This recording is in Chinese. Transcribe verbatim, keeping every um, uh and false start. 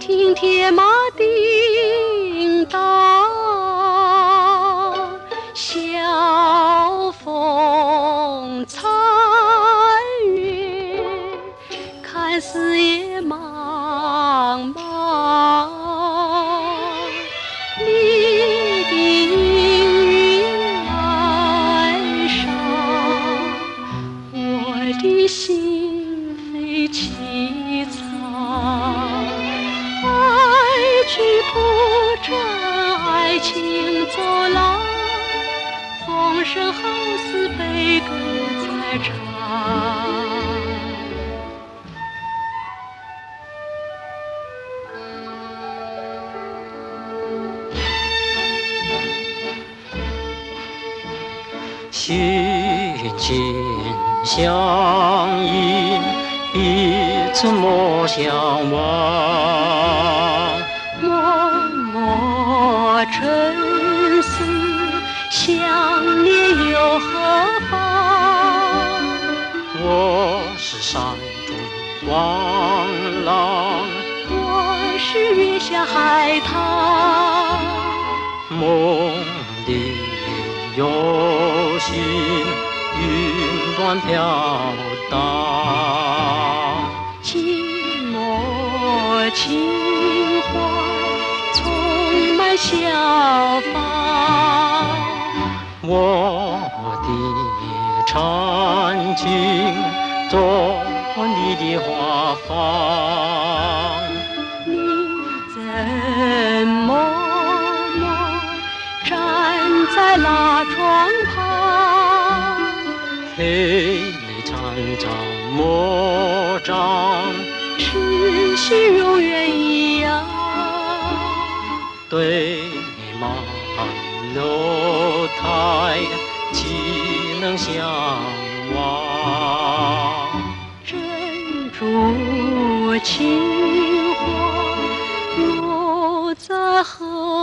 听铁马叮当，晓风残月，看四野茫茫。你的阴云岸上，我的心扉凄惨。爱去铺陈，爱情走廊，风声好似悲歌在唱。 心心相印，彼此莫相忘。 默默沉思，想念又何妨？ 我是山中望郎， 我是月下海棠。 梦里有心，云端飘荡。 寂寞情怀充满小房， 我的缠情做你的花房。 你怎么站在蜡窗旁， 泪泪惨惨莫障， 痴心永远一样。 对马楼台，岂能相忘？ 珍珠情话落在河